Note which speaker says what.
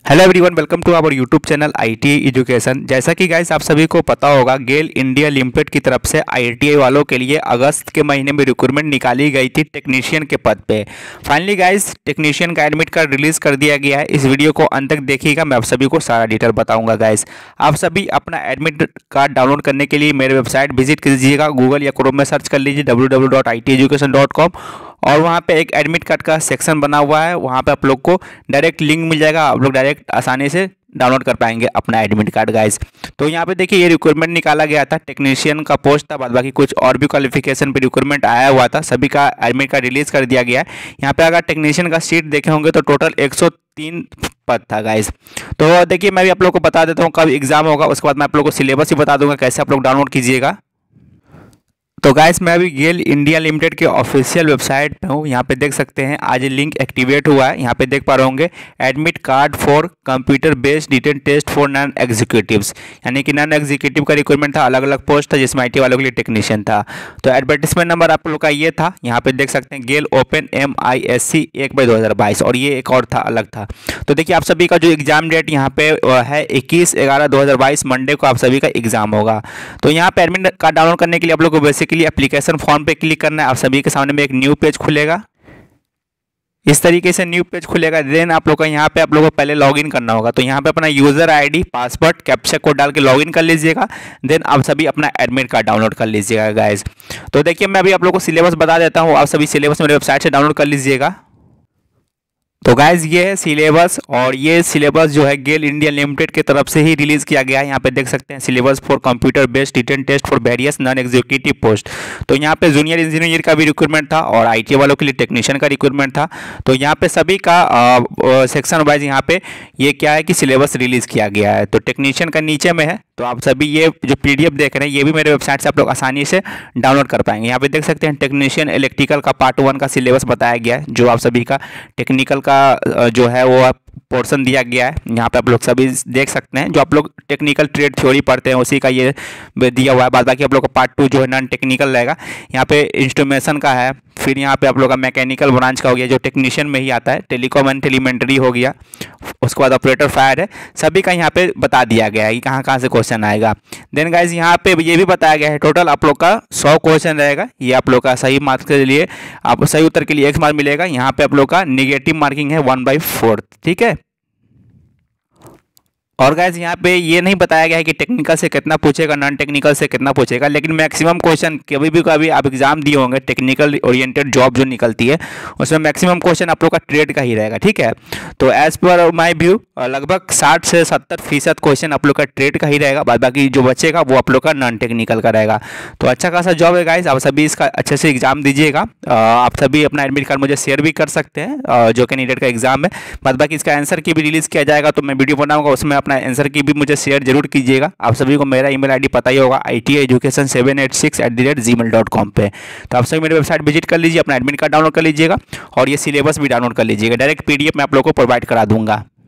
Speaker 1: Hello everyone, welcome to our YouTube channel ITI education. जैसा कि guys आप सभी को पता होगा, गेल इंडिया लिमिटेड की तरफ से आईटीआई वालों के लिए अगस्त के महीने में रिक्रूटमेंट निकाली गई थी टेक्नीशियन के पद पे। फाइनली गाइस टेक्नीशियन का एडमिट कार्ड रिलीज कर दिया गया है। इस वीडियो को अंत तक देखिएगा, मैं आप सभी को सारा डिटेल बताऊँगा। गाइस आप सभी अपना एडमिट कार्ड डाउनलोड करने के लिए मेरे वेबसाइट विजिट कीजिएगा। गूगल या क्रोम में सर्च कर लीजिए www.iteducation.com और वहाँ पे एक एडमिट कार्ड का सेक्शन बना हुआ है। वहाँ पे आप लोग को डायरेक्ट लिंक मिल जाएगा, आप लोग डायरेक्ट आसानी से डाउनलोड कर पाएंगे अपना एडमिट कार्ड गाइस। तो यहाँ पे देखिए, ये रिक्रूटमेंट निकाला गया था, टेक्नीशियन का पोस्ट था, बाद बाकी कुछ और भी क्वालिफिकेशन पे रिक्रूटमेंट आया हुआ था। सभी का एडमिट कार्ड रिलीज कर दिया गया है। यहाँ पे अगर टेक्नीशियन का सीट देखे होंगे तो टोटल 103 पद था गाइस। तो देखिए, मैं भी आप लोग को बता देता हूँ कब एग्जाम होगा, उसके बाद मैं आप लोग को सिलेबस ही बता दूंगा कैसे आप लोग डाउनलोड कीजिएगा। तो गाइस मैं अभी गेल इंडिया लिमिटेड के ऑफिशियल वेबसाइट पे हूँ। यहाँ पे देख सकते हैं आज लिंक एक्टिवेट हुआ है। यहाँ पे देख पा रहे होंगे admit card for computer based written test for non executives, यानी कि नॉन एग्जीक्यूटिव का रिक्वायरमेंट था, अलग अलग पोस्ट था जिसमें IT वालों के लिए टेक्नीशियन था। तो एडवर्टीजमेंट नंबर आप लोग का ये था। यहाँ पे देख सकते हैं गेल ओपन MISC 1/2022 और ये एक और था, अलग था। तो देखिए आप सभी का जो एग्जाम डेट यहाँ पे है 21/11/2022 मंडे को आप सभी का एग्जाम होगा। तो यहाँ पे एडमिट कार्ड डाउनलोड करने के लिए आप लोग को बेसिकली एप्लीकेशन फॉर्म पे क्लिक करना है। आप सभी के सामने में एक न्यू पेज खुलेगा, इस तरीके से न्यू पेज खुलेगा। देन आप लोग का यहाँ पे आप लोगों को पहले लॉगिन करना होगा। तो यहाँ पे अपना user ID, password, captcha code डाल के लॉगिन कर लीजिएगा। देन आप सभी अपना एडमिट कार्ड डाउनलोड कर लीजिएगा गाइस। तो देखिए मैं अभी आप लोग को सिलेबस बता देता हूँ, आप सभी सिलेबस मेरे वेबसाइट से डाउनलोड कर लीजिएगा। तो गाइज ये है सिलेबस, और ये सिलेबस जो है गेल इंडिया लिमिटेड की तरफ से ही रिलीज किया गया है। यहाँ पे देख सकते हैं syllabus for computer based written test for various non executive post. तो यहाँ पे जूनियर इंजीनियर का भी रिक्रूटमेंट था और IT वालों के लिए टेक्नीशियन का रिक्रूटमेंट था। तो यहाँ पे सभी का सेक्शन वाइज यहाँ पे ये क्या है कि सिलेबस रिलीज किया गया है। तो टेक्नीशियन का नीचे में है। तो आप सभी ये जो PDF देख रहे हैं ये भी मेरे वेबसाइट से आप लोग आसानी से डाउनलोड कर पाएंगे। यहाँ पे देख सकते हैं टेक्नीशियन इलेक्ट्रिकल का पार्ट 1 का सिलेबस बताया गया है, जो आप सभी का टेक्निकल का जो है वो पोर्शन दिया गया है। यहाँ पे आप लोग सभी देख सकते हैं, जो आप लोग टेक्निकल ट्रेड थ्योरी पढ़ते हैं उसी का ये दिया हुआ है। बाद बाकी आप लोग का पार्ट 2 जो है नॉन टेक्निकल रहेगा। यहाँ पे इंस्ट्रूमेशन का है, फिर यहाँ पे आप लोग का मैकेनिकल ब्रांच का हो गया जो टेक्नीशियन में ही आता है, टेलीकॉम एंड टेलीमेंट्री हो गया, उसके बाद ऑपरेटर फायर है। सभी का यहाँ पे बता दिया गया है कि कहाँ कहाँ से क्वेश्चन आएगा। देन गाइज यहाँ पे ये भी बताया गया है टोटल आप लोग का 100 क्वेश्चन रहेगा। ये आप लोग का सही मार्क्स के लिए, आप सही उत्तर के लिए 1 मार्क मिलेगा। यहाँ पे आप लोग का निगेटिव मार्किंग है 1/4, ठीक है। और गाइज यहाँ पे ये नहीं बताया गया है कि टेक्निकल से कितना पूछेगा, नॉन टेक्निकल से कितना पूछेगा, लेकिन मैक्सिमम क्वेश्चन कभी आप एग्जाम दिए होंगे टेक्निकल ओरिएंटेड जॉब जो निकलती है उसमें मैक्सिमम क्वेश्चन आप लोग का ट्रेड का ही रहेगा, ठीक है। तो एज पर माय व्यू लगभग 60 से 70% क्वेश्चन आप लोग का ट्रेड का ही रहेगा, बाद बाकी जो बचेगा वो आप लोग का नॉन टेक्निकल का रहेगा। तो अच्छा खासा जॉब है गाइज, आप सभी इसका अच्छे से एग्जाम दीजिएगा। आप सभी अपना एडमिट कार्ड मुझे शेयर भी कर सकते हैं, जो कैंडिडेट का एग्जाम है। बाद बाकी इसका आंसर की भी रिलीज किया जाएगा, तो मैं वीडियो बनाऊंगा, उसमें अपना आंसर की भी मुझे शेयर जरूर कीजिएगा। आप सभी को मेरा ईमेल ID पता ही होगा ITIeducation786@gmail.com पे। तो आप सभी मेरे वेबसाइट विजिट कर लीजिए, अपना एडमिट कार्ड डाउनलोड कर लीजिएगा और ये सिलेबस भी डाउनलोड कर लीजिएगा। डायरेक्ट PDF मैं आप लोग को प्रोवाइड करा दूंगा।